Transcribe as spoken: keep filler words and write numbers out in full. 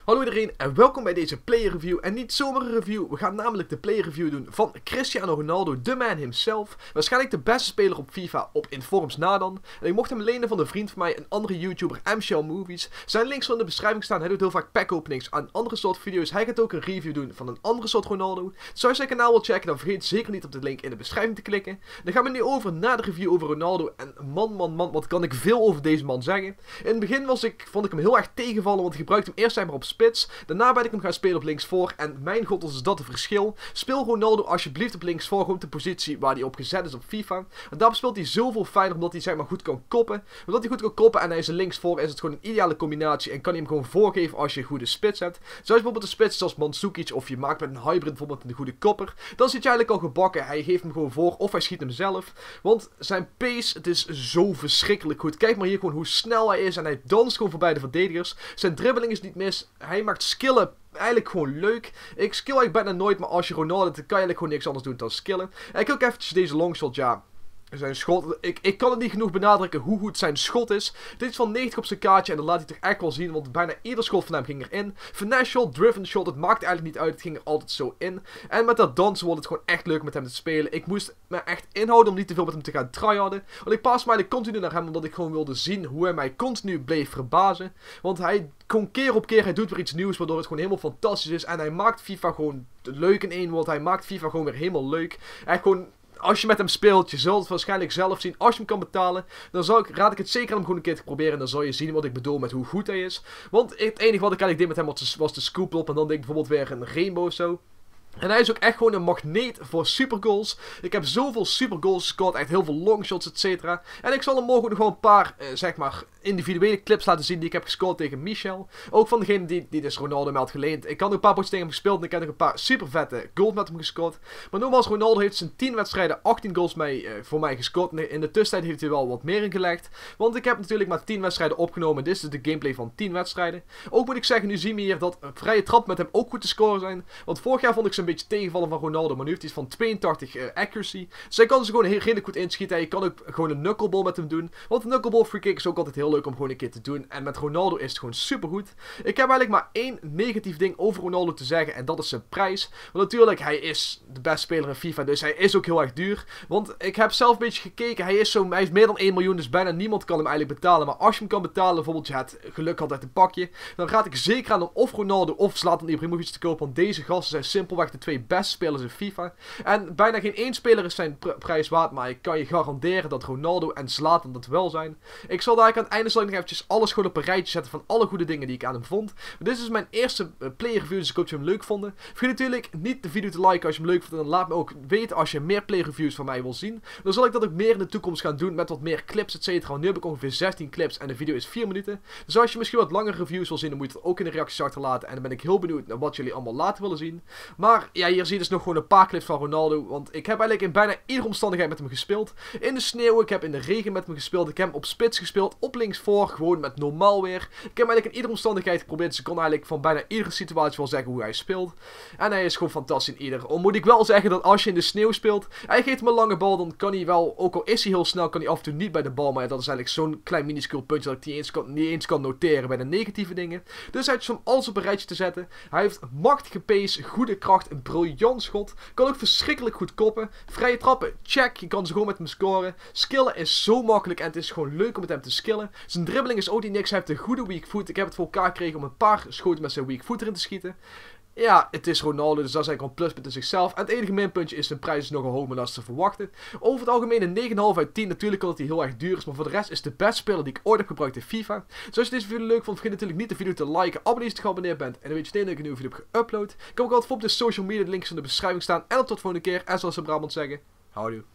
Hallo iedereen en welkom bij deze player review. En niet zomaar een review, we gaan namelijk de player review doen van Cristiano Ronaldo, de man himself. Waarschijnlijk de beste speler op FIFA op Informs na dan. En ik mocht hem lenen van een vriend van mij, een andere YouTuber, M Shell Movies. Zijn links zal in de beschrijving staan. Hij doet heel vaak pack openings aan andere soort video's. Hij gaat ook een review doen van een andere soort Ronaldo. Dus als je zijn kanaal wilt checken, dan vergeet zeker niet op de link in de beschrijving te klikken. Dan gaan we nu over naar de review over Ronaldo. En man, man, man, wat kan ik veel over deze man zeggen. In het begin was ik, vond ik hem heel erg tegenvallen, want hij gebruikte hem eerst maar op spits. Daarna ben ik hem gaan spelen op linksvoor. En mijn god, is dat een verschil. Speel Ronaldo alsjeblieft op linksvoor. Gewoon de positie waar hij op gezet is op FIFA. En daar speelt hij zoveel fijner omdat hij zeg maar goed kan koppen. Omdat hij goed kan koppen en hij is een linksvoor, is het gewoon een ideale combinatie. En kan hij hem gewoon voorgeven als je een goede spits hebt. Zoals bijvoorbeeld een spits zoals Mandzukic. Of je maakt met een hybrid bijvoorbeeld een goede kopper. Dan zit je eigenlijk al gebakken. Hij geeft hem gewoon voor of hij schiet hem zelf. Want zijn pace, het is zo verschrikkelijk goed. Kijk maar hier gewoon hoe snel hij is. En hij danst gewoon voorbij de verdedigers. Zijn dribbeling is niet mis. Hij maakt skillen eigenlijk gewoon leuk. Ik skill eigenlijk bijna nooit, maar als je Ronaldo hebt, dan kan je eigenlijk gewoon niks anders doen dan skillen. En ik ook eventjes deze longshot, ja. Zijn schot, ik, ik kan het niet genoeg benadrukken hoe goed zijn schot is. Dit is van negentig op zijn kaartje en dat laat hij toch echt wel zien, want bijna ieder schot van hem ging erin. Finesse shot, driven shot, het maakt eigenlijk niet uit, het ging er altijd zo in. En met dat dansen wordt het gewoon echt leuk met hem te spelen. Ik moest me echt inhouden om niet te veel met hem te gaan tryharden. Want ik pas mij continu naar hem, omdat ik gewoon wilde zien hoe hij mij continu bleef verbazen. Want hij, gewoon keer op keer, hij doet weer iets nieuws, waardoor het gewoon helemaal fantastisch is. En hij maakt FIFA gewoon leuk in één woord, hij maakt FIFA gewoon weer helemaal leuk. En gewoon... Als je met hem speelt, je zult het waarschijnlijk zelf zien. Als je hem kan betalen, dan zou ik, raad ik het zeker aan hem gewoon een keer te proberen. En dan zal je zien wat ik bedoel met hoe goed hij is. Want het enige wat ik eigenlijk deed met hem was, was de scoop op. En dan deed ik bijvoorbeeld weer een rainbow of zo. En hij is ook echt gewoon een magneet voor supergoals. Ik heb zoveel supergoals gescoord, echt heel veel longshots, et cetera. En ik zal hem morgen nog gewoon een paar, eh, zeg maar, individuele clips laten zien die ik heb gescoord tegen Michel. Ook van degene die, die dus Ronaldo me had geleend. Ik had ook een paar potjes tegen hem gespeeld en ik heb nog een paar super vette goals met hem gescoord. Maar nogmaals, Ronaldo heeft zijn tien wedstrijden achttien goals mee, uh, voor mij gescoord. In de tussentijd heeft hij wel wat meer ingelegd. Want ik heb natuurlijk maar tien wedstrijden opgenomen. Dit is de gameplay van tien wedstrijden. Ook moet ik zeggen, nu zien we hier dat vrije trap met hem ook goed te scoren zijn. Want vorig jaar vond ik ze een beetje tegenvallen van Ronaldo, maar nu heeft hij van tweeëntachtig uh, accuracy. Dus hij kan ze gewoon heel redelijk goed inschieten. Je kan ook gewoon een knuckleball met hem doen. Want een knuckleball free kick is ook altijd heel leuk om gewoon een keer te doen. En met Ronaldo is het gewoon super goed. Ik heb eigenlijk maar één negatief ding over Ronaldo te zeggen. En dat is zijn prijs. Want natuurlijk, hij is de beste speler in FIFA. Dus hij is ook heel erg duur. Want ik heb zelf een beetje gekeken. Hij is, zo, hij is meer dan één miljoen. Dus bijna niemand kan hem eigenlijk betalen. Maar als je hem kan betalen, bijvoorbeeld je het geluk had uit een pakje. Dan raad ik zeker aan om of Ronaldo of Zlatan Ibrahimovic te kopen. Want deze gasten zijn simpelweg de twee beste spelers in FIFA. En bijna geen één speler is zijn pr prijs waard. Maar ik kan je garanderen dat Ronaldo en Zlatan dat wel zijn. Ik zal daar aan het einde zal ik nog eventjes alles gewoon op een rijtje zetten van alle goede dingen die ik aan hem vond. Maar dit is dus mijn eerste uh, player review, dus ik hoop dat je hem leuk vonden. Vergeet natuurlijk niet de video te liken als je hem leuk vindt. En laat me ook weten als je meer player reviews van mij wil zien. Dan zal ik dat ook meer in de toekomst gaan doen met wat meer clips, et cetera. Nu heb ik ongeveer zestien clips en de video is vier minuten. Dus als je misschien wat langere reviews wil zien, dan moet je het ook in de reacties achterlaten. En dan ben ik heel benieuwd naar wat jullie allemaal later willen zien. Maar ja, hier zie je dus nog gewoon een paar clips van Ronaldo. Want ik heb eigenlijk in bijna iedere omstandigheid met hem gespeeld. In de sneeuw, ik heb in de regen met hem gespeeld. Ik heb hem op spits gespeeld, op linksvoor, gewoon met normaal weer. Ik heb hem eigenlijk in iedere omstandigheid geprobeerd. Dus ik kon eigenlijk van bijna iedere situatie wel zeggen hoe hij speelt. En hij is gewoon fantastisch in ieder. Al moet ik wel zeggen dat als je in de sneeuw speelt, hij geeft hem een lange bal, dan kan hij wel, ook al is hij heel snel, kan hij af en toe niet bij de bal. Maar dat is eigenlijk zo'n klein minuscuul puntje dat ik niet eens, kan, niet eens kan noteren bij de negatieve dingen. Dus hij is om alles op een rijtje te zetten. Hij heeft machtige pace, goede kracht, een briljant schot. Kan ook verschrikkelijk goed koppen. Vrije trappen, check. Je kan ze gewoon met hem scoren. Skillen is zo makkelijk en het is gewoon leuk om met hem te skillen. Zijn dribbeling is ook niet niks. Hij heeft een goede weak foot. Ik heb het voor elkaar gekregen om een paar schoten met zijn weak foot erin te schieten. Ja, het is Ronaldo, dus dat is eigenlijk al een pluspunt in zichzelf. En het enige minpuntje is zijn prijs is nogal hoog, maar dat is te verwachten. Over het algemeen een negen komma vijf uit tien. Natuurlijk omdat hij heel erg duur is, maar voor de rest is de beste speler die ik ooit heb gebruikt in FIFA. Dus als je deze video leuk vond, vergeet natuurlijk niet de video te liken, abonneer als je geabonneerd bent. En dan weet je meteen dat ik een nieuwe video heb geüpload. Ik heb ook altijd voor op de social media, de links in de beschrijving staan. En tot de volgende keer. En zoals ze in Brabant zeggen, houdoe.